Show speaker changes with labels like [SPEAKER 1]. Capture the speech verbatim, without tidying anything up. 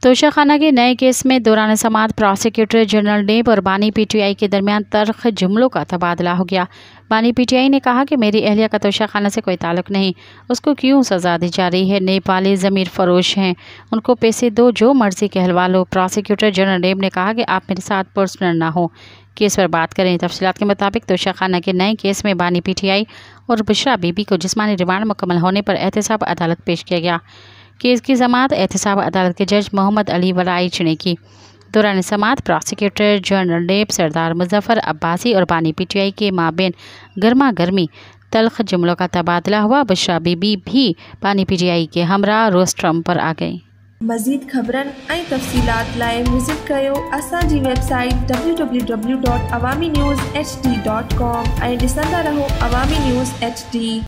[SPEAKER 1] तोशाखाना के नए केस में दौरान समाअत प्रोसिक्यूटर जनरल नेब और बानी पीटीआई के दरमियान तल्ख जुमलों का तबादला हो गया। बानी पीटीआई ने कहा कि मेरी अहलिया का तोशाखाना से कोई ताल्लुक नहीं, उसको क्यों सजा दी जा रही है। नेब वाले ज़मीर फरोश हैं, उनको पैसे दो, जो मर्जी कहलवा लो। प्रोसिक्यूटर जनरल नेब ने कहा कि आप मेरे साथ पर्सनल ना हो, केस पर बात करें। तफसीलात के मुताबिक तोशाखाना के नए केस में बानी पीटीआई और बुशरा बीबी को जिस्मानी रिमांड मुकम्मल होने पर एहतसाब अदालत पेश किया गया। केस की समाअत एहतसाब अदालत के जज मोहम्मद अली वलाइच ने की। दौरान समाअत प्रोसिक्यूटर जनरल नेब सरदार मुजफ्फर अब्बासी और बानी पीटीआई के माबेन गर्मा गर्मी तल्ख जुमलों का तबादला हुआ। बुशरा बीबी भी बानी पीटीआई के हमरा रोस्ट्रम पर आ गई।
[SPEAKER 2] मज़ीद ख़बरन ऐं तफ़सीलात लाइ विज़िट कयो असांजी website W W W dot Awami news H D dot com ऐं ॾिसंदा रहो अवामी न्यूज़ एच डी।